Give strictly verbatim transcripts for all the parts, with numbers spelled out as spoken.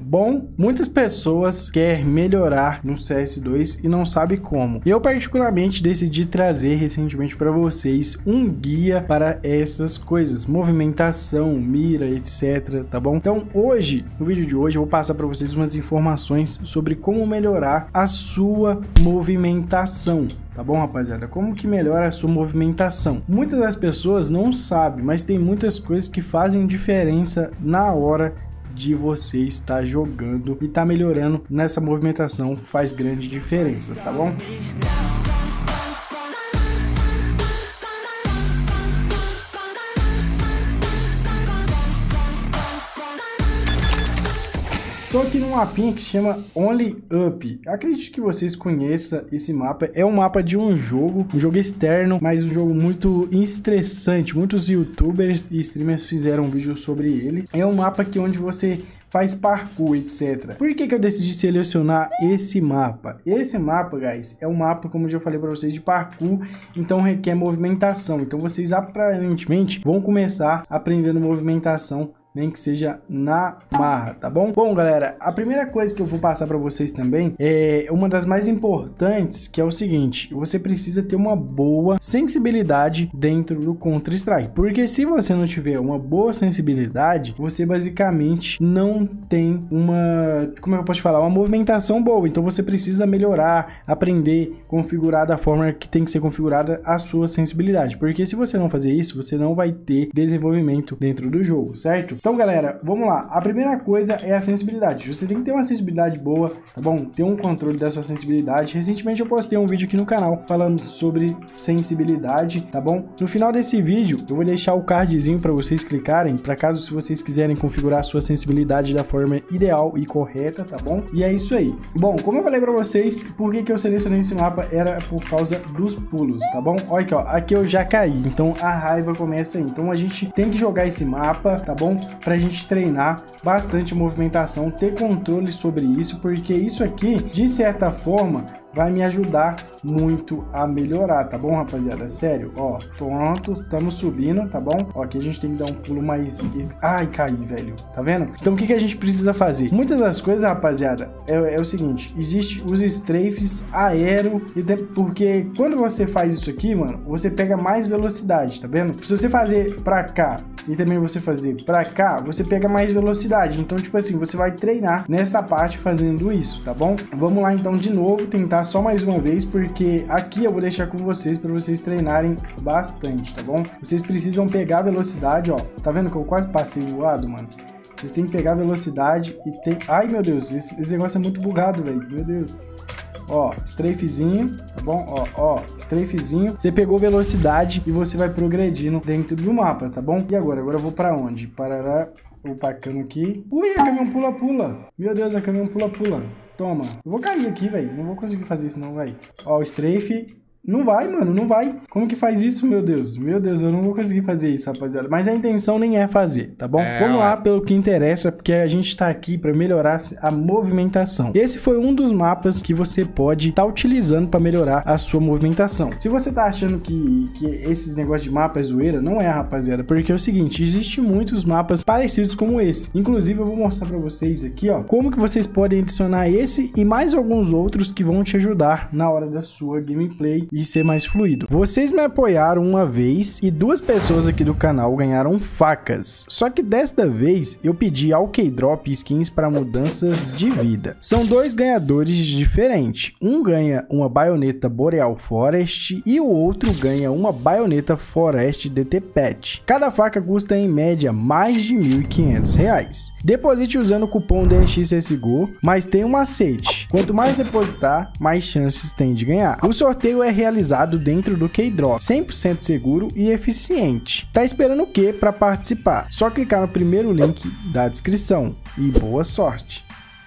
Bom, muitas pessoas querem melhorar no C S dois e não sabem como. Eu particularmente decidi trazer recentemente para vocês um guia para essas coisas, movimentação, mira, etc, tá bom? Então hoje, no vídeo de hoje, eu vou passar para vocês umas informações sobre como melhorar a sua movimentação. Tá bom, rapaziada? Como que melhora a sua movimentação? Muitas das pessoas não sabem, mas tem muitas coisas que fazem diferença na hora de você estar jogando e tá melhorando nessa movimentação, faz grandes diferenças, tá bom? Estou aqui num mapinha que se chama Only Up. Acredito que vocês conheçam esse mapa. É um mapa de um jogo, um jogo externo, mas um jogo muito estressante. Muitos youtubers e streamers fizeram um vídeo sobre ele. É um mapa que onde você faz parkour, etcétera. Por que que eu decidi selecionar esse mapa? Esse mapa, guys, é um mapa, como eu já falei para vocês, de parkour, então requer movimentação. Então vocês aparentemente vão começar aprendendo movimentação, nem que seja na marra, tá bom? Bom, galera, a primeira coisa que eu vou passar para vocês também é uma das mais importantes, que é o seguinte: você precisa ter uma boa sensibilidade dentro do Counter-Strike, porque se você não tiver uma boa sensibilidade, você basicamente não tem uma, como é que eu posso falar, uma movimentação boa. Então você precisa melhorar, aprender, configurar da forma que tem que ser configurada a sua sensibilidade, porque se você não fazer isso, você não vai ter desenvolvimento dentro do jogo, certo? Então, galera, vamos lá. A primeira coisa é a sensibilidade. Você tem que ter uma sensibilidade boa, tá bom? Ter um controle da sua sensibilidade. Recentemente eu postei um vídeo aqui no canal falando sobre sensibilidade, tá bom? No final desse vídeo, eu vou deixar o cardzinho para vocês clicarem, para caso se vocês quiserem configurar a sua sensibilidade da forma ideal e correta, tá bom? E é isso aí. Bom, como eu falei para vocês, por que que eu selecionei esse mapa? Era por causa dos pulos, tá bom? Olha aqui, ó. Aqui eu já caí, então a raiva começa aí. Então a gente tem que jogar esse mapa, tá bom? Pra gente treinar bastante movimentação, ter controle sobre isso, porque isso aqui, de certa forma, vai me ajudar muito a melhorar, tá bom, rapaziada? Sério, ó, pronto, estamos subindo, tá bom? Ó, aqui a gente tem que dar um pulo mais... Ai, caí, velho, tá vendo? Então, o que que a gente precisa fazer? Muitas das coisas, rapaziada, é, é o seguinte: existe os strafes aero, e de... porque quando você faz isso aqui, mano, você pega mais velocidade, tá vendo? Se você fazer pra cá e também você fazer pra cá, você pega mais velocidade. Então, tipo assim, você vai treinar nessa parte fazendo isso, tá bom? Vamos lá, então, de novo, tentar só mais uma vez, porque aqui eu vou deixar com vocês para vocês treinarem bastante, tá bom? Vocês precisam pegar velocidade, ó. Tá vendo que eu quase passei voado, mano? Vocês têm que pegar velocidade e tem... Ai, meu Deus, esse, esse negócio é muito bugado, velho. Meu Deus. Ó, strafezinho, tá bom? Ó, ó, strafezinho. Você pegou velocidade e você vai progredindo dentro do mapa, tá bom? E agora? Agora eu vou pra onde? Parará. Opa, cama aqui. Ui, a caminhão pula-pula. Meu Deus, a caminhão pula-pula. Toma. Eu vou cair aqui, velho. Não vou conseguir fazer isso não, velho. Ó, o strafe. Não vai, mano, não vai. Como que faz isso, meu Deus? Meu Deus, eu não vou conseguir fazer isso, rapaziada. Mas a intenção nem é fazer, tá bom? É, Vamos lá pelo que interessa, porque a gente tá aqui pra melhorar a movimentação. Esse foi um dos mapas que você pode estar tá utilizando pra melhorar a sua movimentação. Se você tá achando que, que esses negócios de mapa é zoeira, não é, rapaziada. Porque é o seguinte, existem muitos mapas parecidos como esse. Inclusive, eu vou mostrar pra vocês aqui, ó, como que vocês podem adicionar esse e mais alguns outros que vão te ajudar na hora da sua gameplay e ser mais fluido. Vocês me apoiaram uma vez e duas pessoas aqui do canal ganharam facas. Só que desta vez eu pedi ao K-Drop skins para mudanças de vida. São dois ganhadores diferentes. Um ganha uma baioneta Boreal Forest e o outro ganha uma baioneta Forest D T Pet. Cada faca custa em média mais de mil e quinhentos reais. Deposite usando o cupom D N X C S G O, mas tem um macete. Quanto mais depositar, mais chances tem de ganhar. O sorteio é realizado dentro do K-Drop, cem por cento seguro e eficiente. Tá esperando o que para participar? Só clicar no primeiro link da descrição e boa sorte!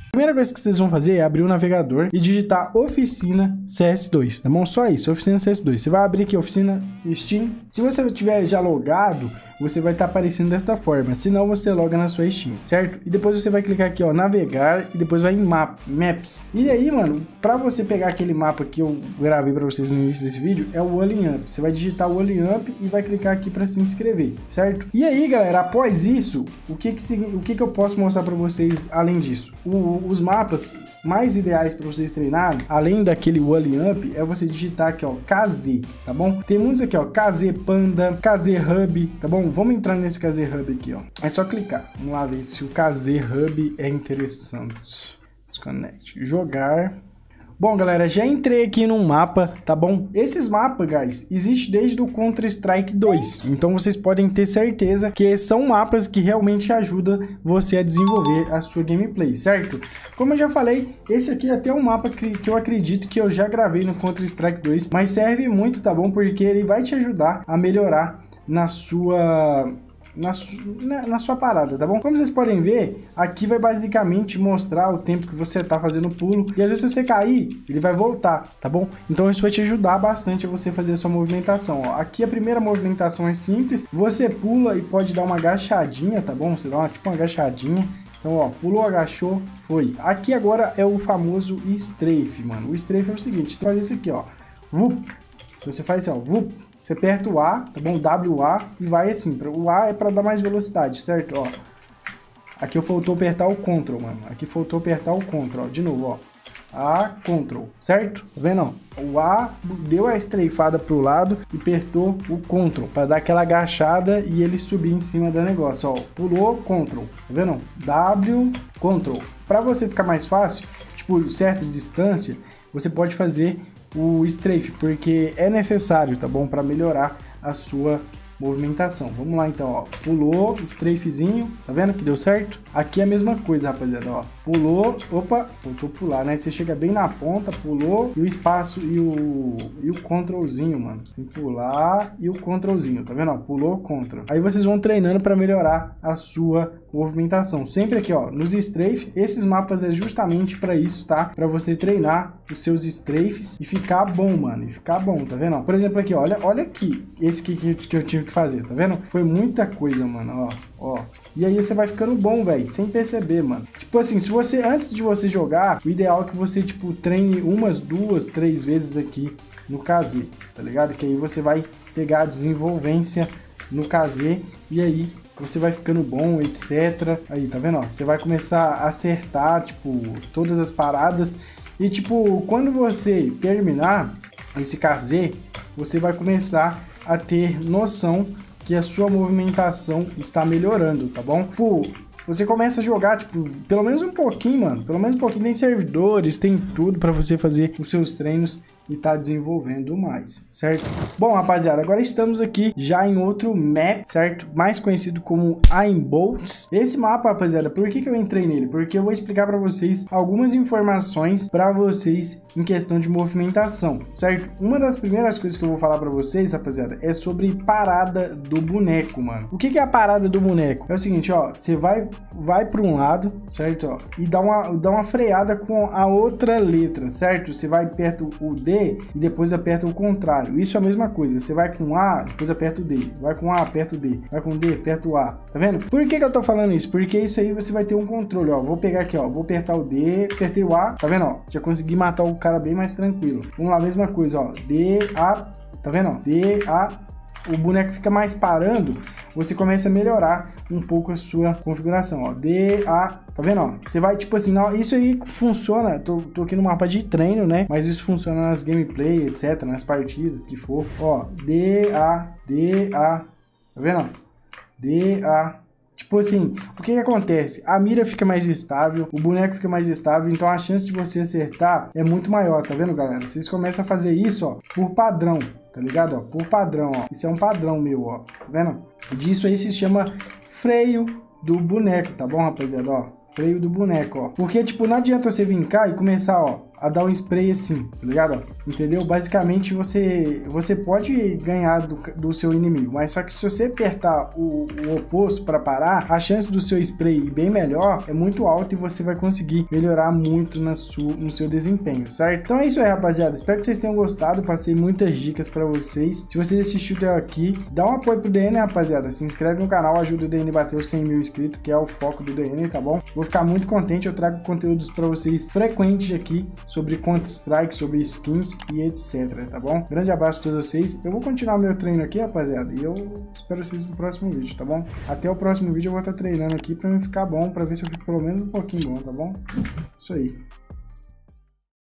Primeira coisa que vocês vão fazer é abrir o navegador e digitar oficina C S dois, tá bom? Só isso, oficina C S dois. Você vai abrir aqui oficina Steam. Se você tiver já logado, você vai estar aparecendo desta forma. Se não, você loga na sua Steam, certo? E depois você vai clicar aqui, ó, navegar, e depois vai em map, maps. E aí, mano, pra você pegar aquele mapa que eu gravei pra vocês no início desse vídeo, é o Walling Up. Você vai digitar o Walling Up e vai clicar aqui pra se inscrever, certo? E aí, galera, após isso, o que que, o que, que eu posso mostrar pra vocês além disso? O, os mapas mais ideais para vocês treinarem, além daquele Walling Up, é você digitar aqui, ó, K Z, tá bom? Tem muitos aqui, ó, K Z Panda, K Z Hub, tá bom? Vamos entrar nesse K Z Hub aqui, ó. É só clicar. Vamos lá ver se o K Z Hub é interessante. Desconecte. Jogar. Bom, galera, já entrei aqui num mapa, tá bom? Esses mapas, guys, existem desde o Counter-Strike dois. Então, vocês podem ter certeza que são mapas que realmente ajudam você a desenvolver a sua gameplay, certo? Como eu já falei, esse aqui é até um mapa que, que eu acredito que eu já gravei no Counter-Strike dois. Mas serve muito, tá bom? Porque ele vai te ajudar a melhorar na sua... Na, su na, na sua parada, tá bom? Como vocês podem ver, aqui vai basicamente mostrar o tempo que você tá fazendo o pulo. E às vezes se você cair, ele vai voltar, tá bom? Então isso vai te ajudar bastante a você fazer a sua movimentação, ó. Aqui a primeira movimentação é simples. Você pula e pode dar uma agachadinha, tá bom? Você dá uma, tipo uma agachadinha. Então, ó, pulou, agachou, foi. Aqui agora é o famoso strafe, mano. O strafe é o seguinte, você faz isso aqui, ó. Vup. Você faz assim, ó, vup. Você aperta o A, tá bom? W A e vai assim. O A é para dar mais velocidade, certo? Ó. Aqui faltou apertar o Ctrl, mano. Aqui faltou apertar o Ctrl, ó. De novo, ó. A, Ctrl, certo? Tá vendo, ó? O A deu a estreifada pro lado e apertou o Ctrl para dar aquela agachada e ele subir em cima do negócio, ó. Pulou, Ctrl, tá vendo? W, Ctrl. Para você ficar mais fácil, tipo, certa distância, você pode fazer o strafe, porque é necessário, tá bom? Para melhorar a sua movimentação. Vamos lá então, ó. Pulou, strafezinho, tá vendo que deu certo? Aqui é a mesma coisa, rapaziada, ó. Pulou, opa, voltou a pular, né? Você chega bem na ponta, pulou, e o espaço e o e o controlzinho, mano. Tem que pular e o controlzinho, tá vendo, ó? Pulou, control. Aí vocês vão treinando para melhorar a sua movimentação. Sempre aqui, ó, nos strafe, esses mapas é justamente para isso, tá? Para você treinar os seus strafes e ficar bom, mano, e ficar bom, tá vendo? Ó, por exemplo, aqui, ó, olha, olha aqui, esse que, que, que eu tive que fazer, tá vendo? Foi muita coisa, mano, ó, ó. E aí você vai ficando bom, velho, sem perceber, mano. Tipo assim, se você, antes de você jogar, o ideal é que você, tipo, treine umas duas, três vezes aqui no K Z, tá ligado? Que aí você vai pegar a desenvolvência no K Z e aí você vai ficando bom, etcétera. Aí, tá vendo, ó? Você vai começar a acertar, tipo, todas as paradas. E, tipo, quando você terminar esse K Z, você vai começar a ter noção que a sua movimentação está melhorando, tá bom? Tipo, você começa a jogar, tipo, pelo menos um pouquinho, mano. Pelo menos um pouquinho. Tem servidores, tem tudo pra você fazer os seus treinos e tá desenvolvendo mais, certo? Bom, rapaziada, agora estamos aqui já em outro map, certo? Mais conhecido como Aimbolts. Esse mapa, rapaziada, por que que eu entrei nele? Porque eu vou explicar pra vocês algumas informações pra vocês em questão de movimentação, certo? Uma das primeiras coisas que eu vou falar pra vocês, rapaziada, é sobre parada do boneco, mano. O que que é a parada do boneco? É o seguinte, ó, você vai, vai pra um lado, certo? Ó, e dá uma, dá uma freada com a outra letra, certo? Você vai perto o D e depois aperta o contrário. Isso é a mesma coisa. Você vai com A, depois aperta o D. Vai com A, aperta o D. Vai com D, aperta o A. Tá vendo? Por que que eu tô falando isso? Porque isso aí você vai ter um controle, ó. Vou pegar aqui, ó. Vou apertar o D, apertei o A. Tá vendo, ó? Já consegui matar o cara bem mais tranquilo. Vamos lá, mesma coisa, ó. D, A. Tá vendo, ó? D, A. O boneco fica mais parando, você começa a melhorar um pouco a sua configuração, ó, D, A, tá vendo, ó, você vai, tipo assim, não, isso aí funciona, tô, tô aqui no mapa de treino, né, mas isso funciona nas gameplay, etc, nas partidas, que for, ó, D, A, D, A, tá vendo, ó, D, A, tipo assim, o que que acontece? A mira fica mais estável, o boneco fica mais estável, então a chance de você acertar é muito maior, tá vendo, galera? Vocês começam a fazer isso, ó, por padrão, tá ligado, ó? Por padrão, ó. Isso é um padrão meu, ó. Tá vendo? Disso aí se chama freio do boneco, tá bom, rapaziada, ó? Freio do boneco, ó. Porque, tipo, não adianta você vir cá e começar, ó, a dar um spray assim, tá ligado? Ó, entendeu? Basicamente você, você pode ganhar do, do seu inimigo, mas só que se você apertar o, o oposto para parar, a chance do seu spray ir bem melhor é muito alta e você vai conseguir melhorar muito na sua, no seu desempenho, certo? Então é isso aí, rapaziada. Espero que vocês tenham gostado. Passei muitas dicas para vocês. Se vocês assistiram até aqui, dá um apoio pro D N, rapaziada. Se inscreve no canal, ajuda o D N a bater os cem mil inscritos, que é o foco do D N, tá bom? Vou ficar muito contente. Eu trago conteúdos para vocês frequentes aqui sobre Counter-Strike, sobre skins e etc, tá bom? Grande abraço a todos vocês. Eu vou continuar meu treino aqui, rapaziada, e eu espero vocês no próximo vídeo, tá bom? Até o próximo vídeo eu vou estar treinando aqui para mim ficar bom, para ver se eu fico pelo menos um pouquinho bom, tá bom? Isso aí.